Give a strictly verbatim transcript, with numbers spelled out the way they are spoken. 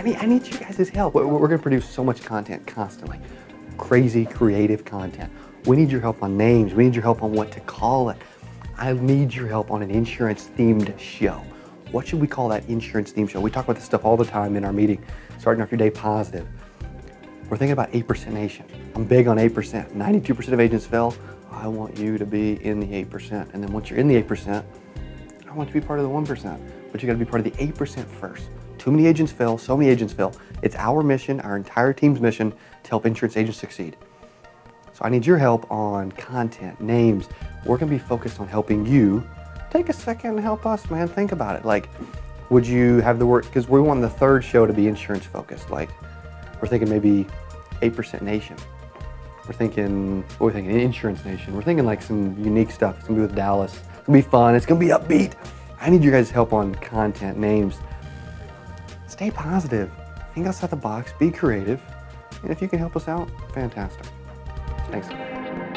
need, I need you guys' help. We're, we're gonna produce so much content constantly. Crazy, creative content. We need your help on names. We need your help on what to call it. I need your help on an insurance-themed show. What should we call that insurance-themed show? We talk about this stuff all the time in our meeting, starting off your day positive. We're thinking about eight percent Nation. I'm big on eight percent. ninety-two percent of agents fail. I want you to be in the eight percent. And then once you're in the eight percent, I want you to be part of the one percent. But you gotta be part of the eight percent first. Too many agents fail, so many agents fail. It's our mission, our entire team's mission, to help insurance agents succeed. So I need your help on content, names. We're gonna be focused on helping you. Take a second and help us, man. Think about it. Like, would you have the word, because we want the third show to be insurance focused. Like, we're thinking maybe eight percent Nation. We're thinking, what are we thinking? Insurance Nation. We're thinking like some unique stuff. It's gonna be with Dallas. It's gonna be fun. It's gonna be upbeat. I need your guys' help on content, names. Stay positive. Think outside the box. Be creative. And if you can help us out, fantastic. Thanks.